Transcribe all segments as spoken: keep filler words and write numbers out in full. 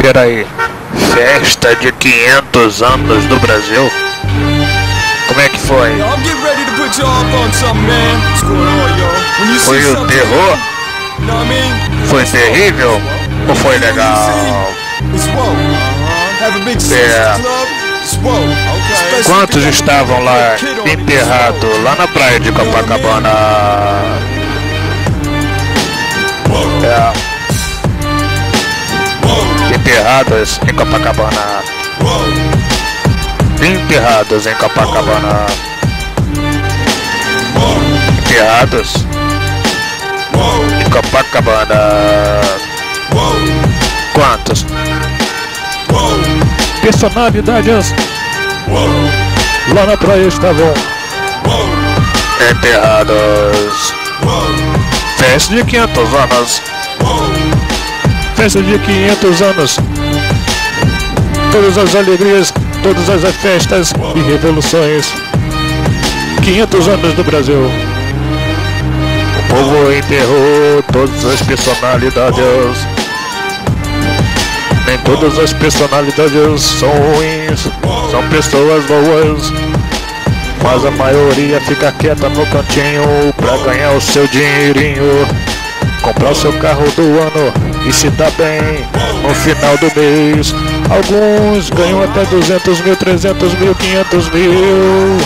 Peraí, festa de quinhentos anos do Brasil? Como é que foi? Foi o terror? Foi terrível? Ou foi legal? É. Quantos estavam lá enterrados lá na praia de Copacabana? É. Enterrados em Copacabana. Enterrados em Copacabana. Enterrados em Copacabana. Quantos? Personalidades lá na praia estavam enterrados. Festa de quinhentos anos. Festa de quinhentos anos. Todas as alegrias, todas as festas e revoluções. quinhentos anos do Brasil. O povo enterrou todas as personalidades. Nem todas as personalidades são ruins, são pessoas boas. Mas a maioria fica quieta no cantinho pra ganhar o seu dinheirinho, comprar o seu carro do ano e se dá bem no final do mês. Alguns ganham até duzentos mil, trezentos mil, quinhentos mil.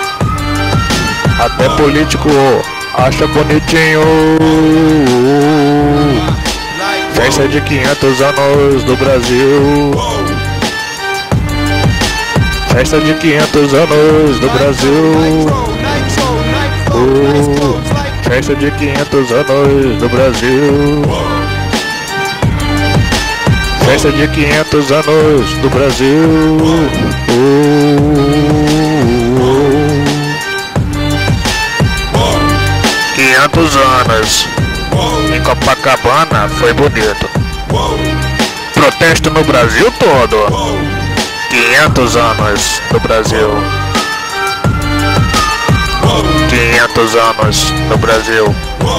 Até político acha bonitinho. Festa de quinhentos anos do Brasil. Festa de quinhentos anos do Brasil. Uh, festa de quinhentos anos do Brasil. Festa de quinhentos anos do Brasil. Uh, quinhentos anos em Copacabana foi bonito. Protesto no Brasil todo. quinhentos anos no Brasil. quinhentos anos no Brasil.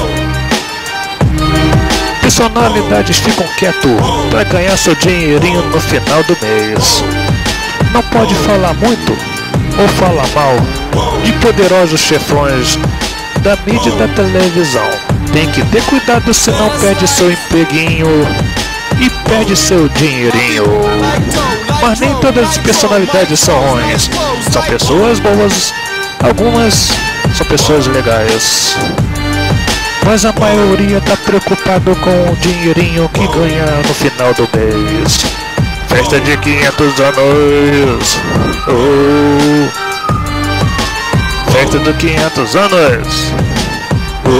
Personalidades ficam quietos para ganhar seu dinheirinho no final do mês. Não pode falar muito ou falar mal de poderosos chefões da mídia e da televisão. Tem que ter cuidado, senão perde seu empreguinho e perde seu dinheirinho. Mas nem todas as personalidades são ruins. São pessoas boas, algumas são pessoas legais. Mas a maioria tá preocupado com o dinheirinho que ganha no final do mês. Festa de quinhentos anos. Oh. Festa de quinhentos anos. Oh.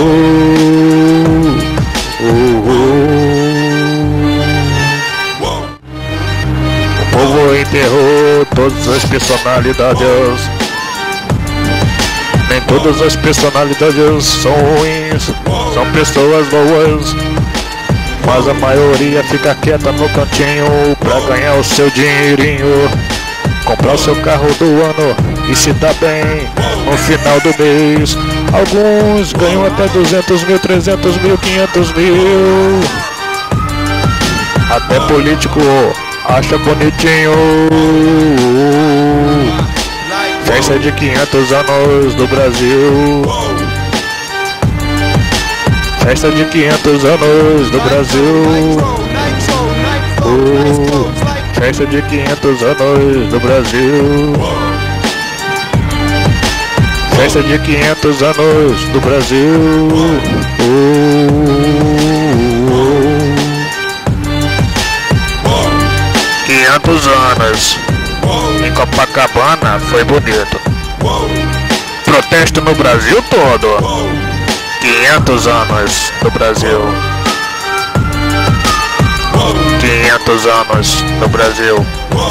Oh. Oh. O povo enterrou todas as personalidades. Nem todas as personalidades são ruins, são pessoas boas. Mas a maioria fica quieta no cantinho pra ganhar o seu dinheirinho, comprar o seu carro do ano e se dá bem no final do mês. Alguns ganham até duzentos mil, trezentos mil, quinhentos mil. Até político acha bonitinho. Festa de quinhentos anos do Brasil. Festa de quinhentos anos do Brasil. Uh, festa de quinhentos anos do Brasil. Festa de quinhentos anos do Brasil. Uh, quinhentos anos em Copacabana foi bonito. Protesto no Brasil todo. quinhentos anos no Brasil. quinhentos anos no Brasil.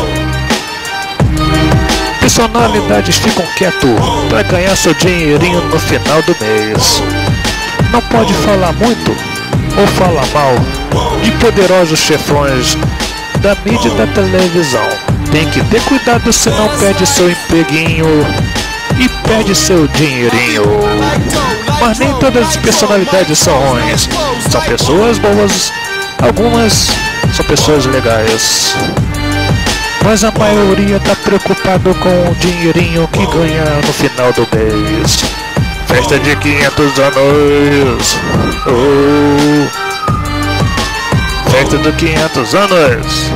Personalidades ficam quietos para ganhar seu dinheirinho no final do mês. Não pode falar muito ou falar mal de poderosos chefões da mídia e da televisão. Tem que ter cuidado, senão perde seu empreguinho e perde seu dinheirinho. Mas nem todas as personalidades são ruins, são pessoas boas, algumas são pessoas legais. Mas a maioria tá preocupado com o dinheirinho que ganha no final do mês. Festa de quinhentos anos. Oh. Festa de quinhentos anos.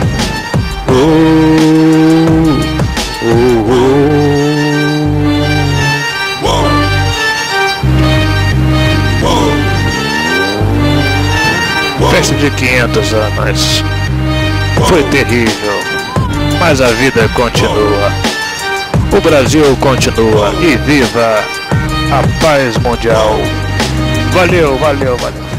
Oh. Oh. Oh. Festa de quinhentos anos. Foi terrível, mas a vida continua. O Brasil continua e viva a paz mundial. Valeu, valeu, valeu.